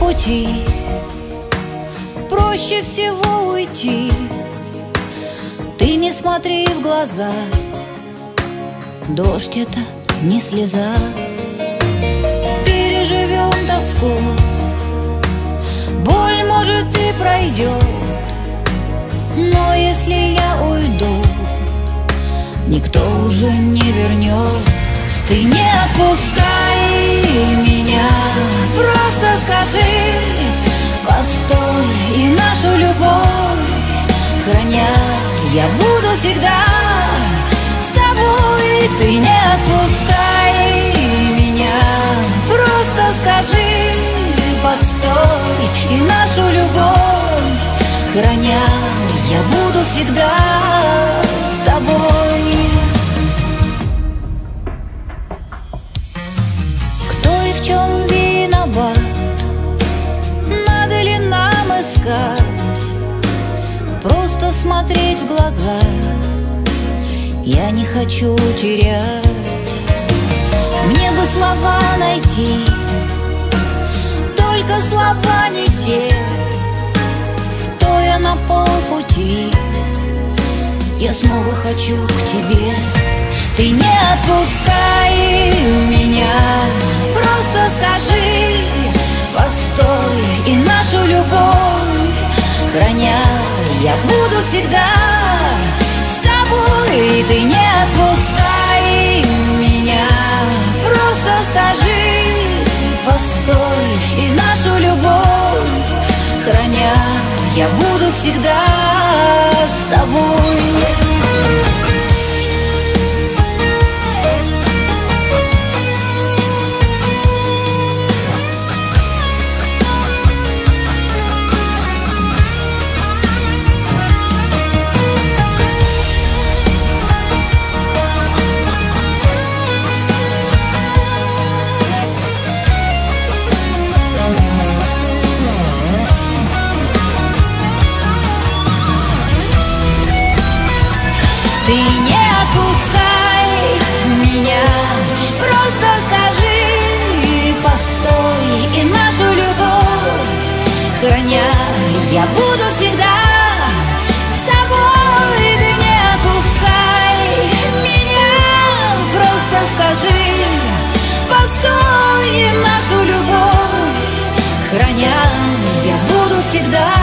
пути проще всего уйти. Ты не смотри в глаза, дождь — это не слеза. Переживем тоску, боль, может, и пройдет, но если я уйду, никто уже не вернет. Ты не отпускай меня, просто скажи постой, и нашу любовь храня, я буду всегда с тобой. Ты не отпускай меня, просто скажи постой, и нашу любовь храня, я буду всегда с тобой. Кто и в чем виноват, надо ли нам искать? Просто смотреть в глаза, я не хочу терять. Мне бы слова найти, только слова не те. Стоя на полпути, я снова хочу к тебе. Ты не отпускай меня, просто скажи постой, и нашу любовь храня, я буду всегда с тобой. Ты не отпускай меня, просто скажи постой, и нашу любовь храня, я буду всегда с тобой. Ты не отпускай меня, просто скажи постой, и нашу любовь храня, я буду всегда с тобой. Ты не отпускай меня, просто скажи постой, и нашу любовь храня, я буду всегда